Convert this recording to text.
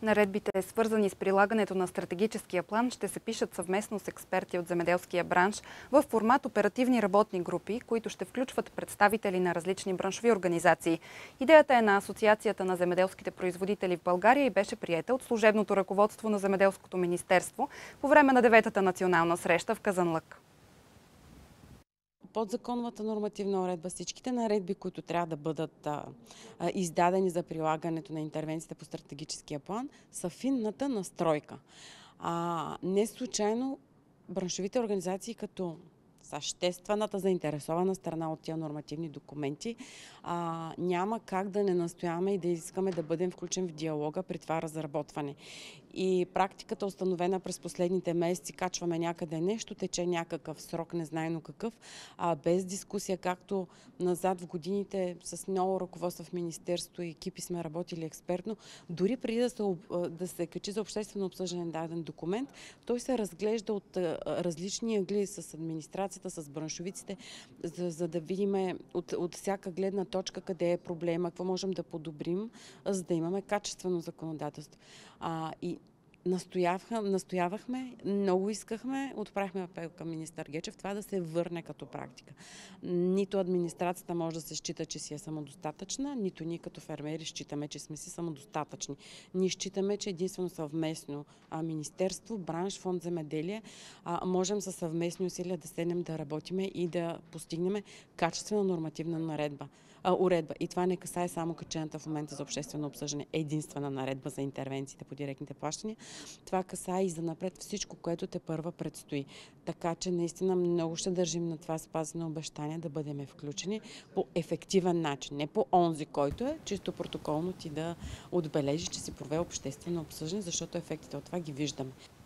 Наредбите, свързани с прилагането на стратегическия план, ще се пишат съвместно с експерти от земеделския бранш в формат оперативни работни групи, които ще включват представители на различни браншови организации. Идеята е на Асоциацията на земеделските производители в България и беше приета от служебното ръководство на Земеделското министерство по време на 9-та национална среща в Казанлък. Подзаконовата нормативна уредба, всичките наредби, които трябва да бъдат издадени за прилагането на интервенциите по стратегическия план, са финната настройка. Не случайно браншовите организации като съществената заинтересована страна от тия нормативни документи, няма как да не настояваме и да искаме да бъдем включен в диалога при това разработване. И практиката, установена през последните месеци, качваме някъде нещо, тече някакъв срок, незнайно какъв, без дискусия, както назад в годините с много ръководство в министерство и екипи сме работили експертно, дори преди да се качи за обществено обсъждане даден документ, той се разглежда от различни ъгли с администрацията, с браншовиците, за да видим от всяка гледна точка къде е проблема, какво можем да подобрим, за да имаме качествено законодателство. И настоявахме, много искахме, отправихме апел към министър Гечев това да се върне като практика. Нито администрацията може да се счита, че си е самодостатъчна, нито ние като фермери считаме, че сме си самодостатъчни. Ние считаме, че единствено съвместно министерство, бранш, фонд земеделие можем със съвместни усилия да седнем да работиме и да постигнем качествена нормативна уредба. И това не касае само качената в момента за обществено обсъждане единствена наредба за интервенциите по директните плащания. Това касае и занапред всичко, което тепърва предстои. Така че наистина много ще държим на това спазено обещание да бъдем включени по ефективен начин. Не по онзи, който е чисто протоколно ти да отбележи, че си провел обществено обсъждане, защото ефектите от това ги виждаме.